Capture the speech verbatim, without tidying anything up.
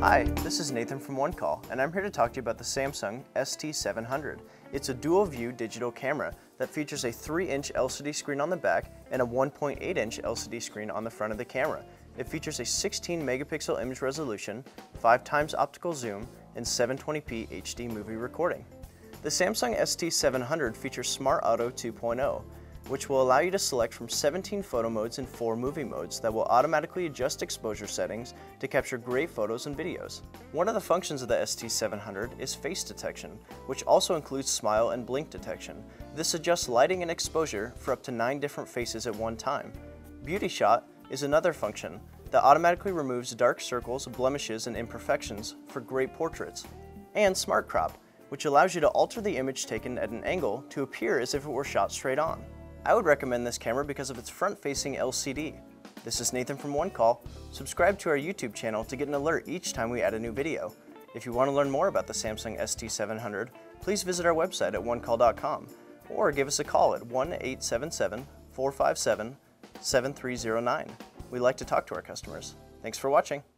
Hi, this is Nathan from OneCall, and I'm here to talk to you about the Samsung S T seven hundred. It's a dual-view digital camera that features a three inch L C D screen on the back and a one point eight inch L C D screen on the front of the camera. It features a sixteen megapixel image resolution, five times optical zoom, and seven twenty p H D movie recording. The Samsung S T seven hundred features Smart Auto two point oh, which will allow you to select from seventeen photo modes and four movie modes that will automatically adjust exposure settings to capture great photos and videos. One of the functions of the S T seven hundred is face detection, which also includes smile and blink detection. This adjusts lighting and exposure for up to nine different faces at one time. Beauty Shot is another function that automatically removes dark circles, blemishes, and imperfections for great portraits. And Smart Crop, which allows you to alter the image taken at an angle to appear as if it were shot straight on. I would recommend this camera because of its front-facing L C D. This is Nathan from OneCall. Subscribe to our YouTube channel to get an alert each time we add a new video. If you want to learn more about the Samsung S T seven hundred, please visit our website at one call dot com or give us a call at one eight seven seven, four five seven, seven three zero nine. We like to talk to our customers. Thanks for watching.